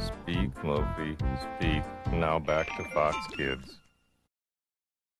Speak, Bluffy, speak. Now back to Fox Kids.